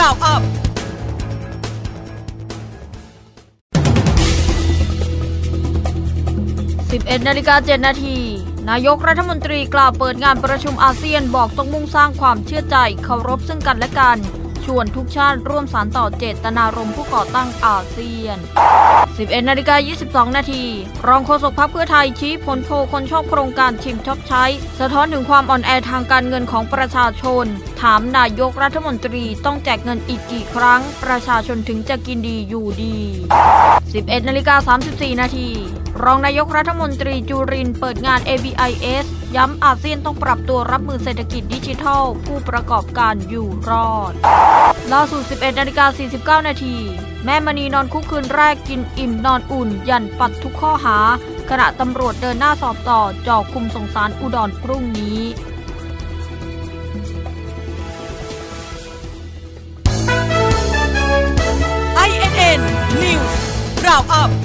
Round Up 11:07 น.นายกรัฐมนตรีกล่าวเปิดงานประชุมอาเซียนบอกต้องมุ่งสร้างความเชื่อใจเคารพซึ่งกันและกันชวนทุกชาติร่วมสานต่อเจตนารมณ์ผู้ก่อตั้งอาเซียน 11:22 น.รองโฆษกพรรคเพื่อไทยชี้ผลโพลคนชอบโครงการชิมช็อปใช้สะท้อนถึงความอ่อนแอทางการเงินของประชาชนถามนายกรัฐมนตรีต้องแจกเงินอีกกี่ครั้งประชาชนถึงจะกินดีอยู่ดี 11:34 น.รองนายกรัฐมนตรีจุรินทร์เปิดงาน ABIS ย้ำอาเซียนต้องปรับตัวรับมือเศรษฐกิจดิจิทัลผู้ประกอบการอยู่รอดล่าสุด 11:49 น.แม่มณีนอนคุกคืนแรกกินอิ่มนอนอุ่นยันปัดทุกข้อหาขณะตำรวจเดินหน้าสอบต่อจ่อคุมส่งศาลอุดรพรุ่งนี้ INN News Round Up